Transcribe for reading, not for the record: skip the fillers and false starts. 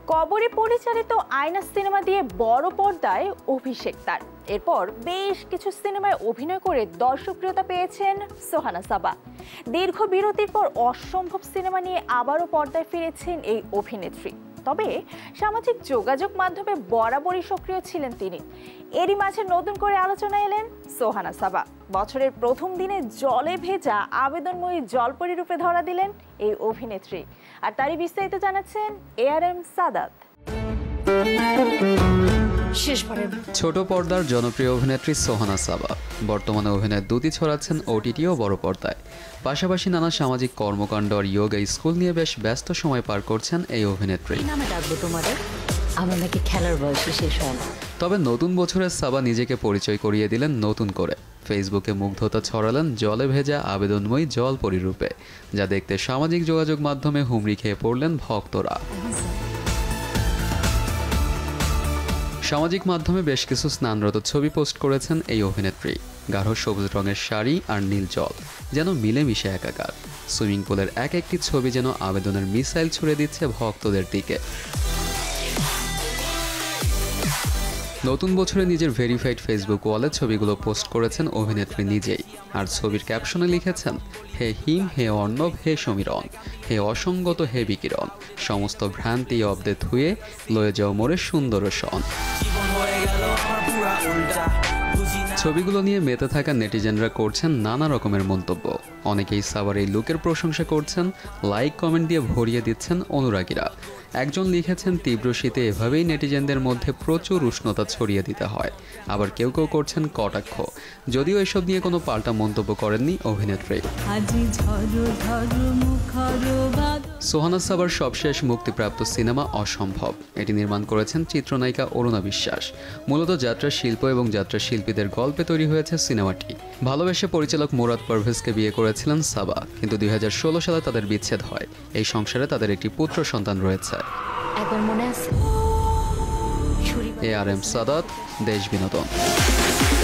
কবরে পরিচালিত আয়না সিনেমা দিয়ে বড় পর্দায় অভিষেক তার। এরপর বেশ কিছু সিনেমায় অভিনয় করে দর্শকপ্রিয়তা পেয়েছেন সোহানা সাবা। দীর্ঘ বিরতির পর অসম্ভব সিনেমা নিয়ে আবারও পর্দায় ফিরেছেন এই অভিনেত্রী। তবে সামাজিক যোগাযোগ মাধ্যমে বরাবরই সক্রিয় ছিলেন তিনি। এরই মাঝে নতুন করে আলোচনায় এলেন সোহানা সাবা। বছরের প্রথম দিনে জলে ভেজা আবেদনময়ী জলপরি রূপে ধরা দিলেন এই অভিনেত্রী। আর তারই বিস্তারিত জানাচ্ছেন ARM সাদাত। ছোট পর্দার জনপ্রিয় অভিনেত্রী সোহানা সাবা বর্তমানে অভিনয়ের দুটি ছড়াচ্ছেন OTT ও বড় পর্দায়। পাশাপাশি নানা সামাজিক কর্মকাণ্ড আর যোগা স্কুল নিয়ে বেশ ব্যস্ত সময় পার করছেন এই অভিনেত্রী। তবে নতুন বছরের সাবা নিজেকে পরিচয় করিয়ে দিলেন নতুন করে। ফেসবুকে মুগ্ধতা ছড়ালেন জলে ভেজা আবেদনময়ী জলপরি রূপে, যা দেখতে সামাজিক যোগাযোগ মাধ্যমে হুমড়ি খেয়ে পড়লেন ভক্তরা। সামাজিক মাধ্যমে বেশ কিছু স্নানরত ছবি পোস্ট করেছেন এই অভিনেত্রী। গাঢ় সবুজ রঙের শাড়ি আর নীল জল যেন মিলেমিশে একাকার। সুইমিং পুলের এক একটি ছবি যেন আবেদনের মিসাইল ছুড়ে দিচ্ছে ভক্তদের দিকে। নতুন বছরে নিজের ভেরিফাইড ফেসবুক ওয়ালে ছবিগুলো পোস্ট করেছেন অভিনেত্রী নিজেই। আর ছবির ক্যাপশনে লিখেছেন, হে হিম, হে অর্ণব, হে সমীরণ, হে অসঙ্গত, হে বিকিরণ, সমস্ত ভ্রান্তি অব্দে ধুয়ে লয়ে যাও মোরে সুন্দর সন। ছবিগুলো নিয়ে মেতে থাকা নেটিজেনরা করছেন নানা রকমের মন্তব্য। অনেকেই সাবার এই লুকের প্রশংসা করছেন, লাইক কমেন্ট দিয়ে ভরিয়ে দিচ্ছেন অনুরাগীরা। একজন লিখেছেন, তীব্র শীতে এভাবেই নেটিজেনদের মধ্যে প্রচুর উষ্ণতা ছড়িয়ে দিতে হয়। আবার কেউ কেউ করছেন কটাক্ষ, যদিও এসব নিয়ে কোনো পাল্টা মন্তব্য করেননি অভিনেত্রী। সোহানা সাবার সবশেষ মুক্তিপ্রাপ্ত সিনেমা অসম্ভব। এটি নির্মাণ করেছেন চিত্রনায়িকা অরুণা বিশ্বাস। মূলত যাত্রা শিল্প এবং যাত্রা শিল্পীদের গল্পে তৈরি হয়েছে সিনেমাটি। ভালোবেসে পরিচালক মুরাদ পারভেজকে বিয়ে করেছিলেন সাবা, কিন্তু 2016 সালে তাদের বিচ্ছেদ হয়। এই সংসারে তাদের একটি পুত্র সন্তান রয়েছে। ARM সাদাত, দেশ বিনোদন।